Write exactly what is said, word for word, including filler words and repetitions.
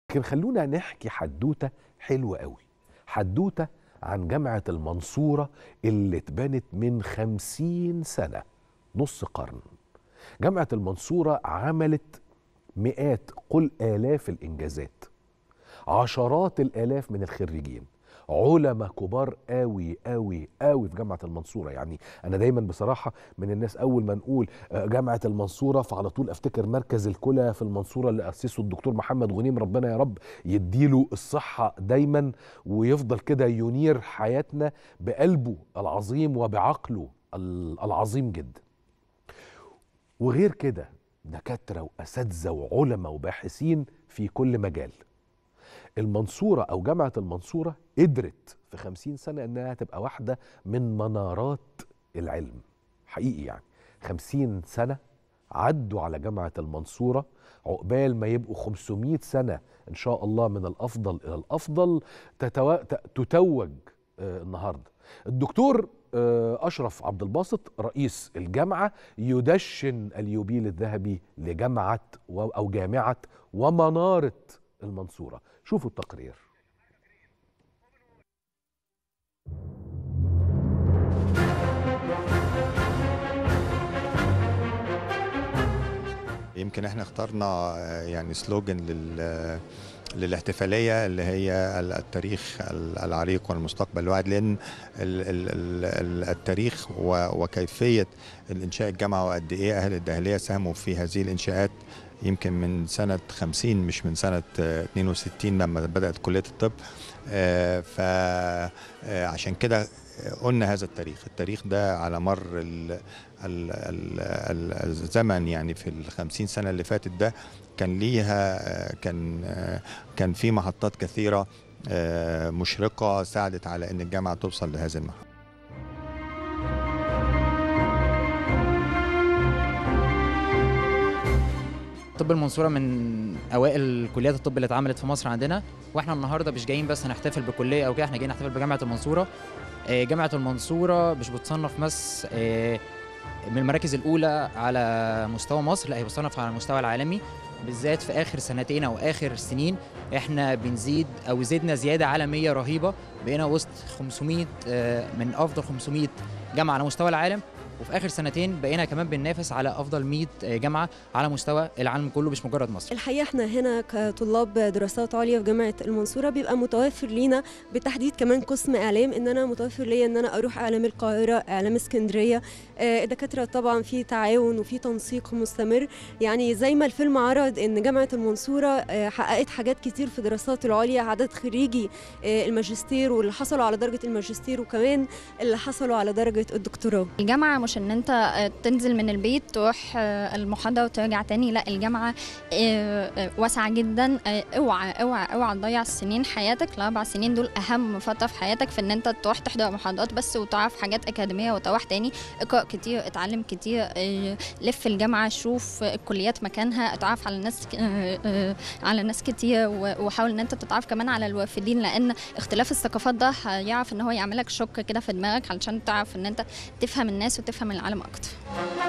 لكن خلونا نحكي حدوته حلوه قوي، حدوته عن جامعه المنصوره اللي اتبنت من خمسين سنه، نص قرن. جامعه المنصوره عملت مئات قل آلاف الإنجازات، عشرات الآلاف من الخريجين، علماء كبار قوي قوي قوي في جامعة المنصورة. يعني أنا دايما بصراحة من الناس أول ما نقول جامعة المنصورة فعلى طول أفتكر مركز الكلى في المنصورة اللي أسسه الدكتور محمد غنيم، ربنا يا رب يديله الصحة دايما ويفضل كده ينير حياتنا بقلبه العظيم وبعقله العظيم جدا. وغير كده دكاترة وأساتذة وعلماء وباحثين في كل مجال. المنصورة أو جامعة المنصورة قدرت في خمسين سنة أنها تبقى واحدة من منارات العلم حقيقي. يعني خمسين سنة عدوا على جامعة المنصورة، عقبال ما يبقوا خمسمائة سنة إن شاء الله من الأفضل إلى الأفضل تتو... تتوج آه النهاردة الدكتور أشرف عبد الباسط رئيس الجامعة يدشن اليوبيل الذهبي لجامعة أو جامعة ومنارة المنصورة. شوفوا التقرير. يمكن احنا اخترنا يعني سلوجن لل للاحتفالية اللي هي التاريخ العريق والمستقبل الواعد، لأن التاريخ وكيفية الإنشاء الجامعة وقد إيه أهل الدهلية ساهموا في هذه الإنشاءات يمكن من سنة خمسين مش من سنة اثنين وستين لما بدأت كلية الطب. فعشان كده قلنا هذا التاريخ التاريخ ده على مر ال ال ال الزمن، يعني في الخمسين سنة اللي فاتت ده كان ليها كان كان في محطات كثيرة مشرقة ساعدت على أن الجامعة توصل لهذه المرحلة. طب المنصورة من أوائل كليات الطب اللي اتعملت في مصر عندنا، واحنا النهارده مش جايين بس نحتفل بكلية أو كده، احنا جايين نحتفل بجامعة المنصورة. جامعة المنصورة مش بتصنف بس من المراكز الأولى على مستوى مصر، لا هي بتصنف على المستوى العالمي، بالذات في آخر سنتين أو آخر سنين احنا بنزيد أو زدنا زيادة عالمية رهيبة، بقينا وسط خمسمائة من أفضل خمسمائة جامعة على مستوى العالم، وفي آخر سنتين بقينا كمان بننافس على أفضل مئة جامعة على مستوى العالم كله مش مجرد مصر. الحقيقة احنا هنا كطلاب دراسات عليا في جامعة المنصورة بيبقى متوفر لينا بالتحديد كمان قسم إعلام، إن أنا متوفر ليا إن أنا أروح إعلام القاهرة، إعلام اسكندرية. الدكاترة طبعا في تعاون وفي تنسيق مستمر، يعني زي ما الفيلم عرض إن جامعة المنصورة حققت حاجات كتير في دراسات العليا، عدد خريجي الماجستير واللي حصلوا على درجة الماجستير وكمان اللي حصلوا على درجة الدكتوراه. الجامعة مش ان انت تنزل من البيت تروح المحاضره وترجع تاني، لا الجامعه واسعه جدا. اوعى اوعى اوعى تضيع سنين حياتك، الاربع سنين دول اهم فتره في حياتك في ان انت تروح تحضر محاضرات بس وتعرف حاجات اكاديميه وتروح تاني. اقرا كتير، اتعلم كتير، لف الجامعه، شوف الكليات مكانها، اتعرف على ناس على ناس كتير، وحاول ان انت تتعرف كمان على الوافدين، لان اختلاف الثقافات ده هيعرف ان هو يعملك شوك كده في دماغك علشان تعرف ان انت تفهم الناس وتفهم العالم أكتر.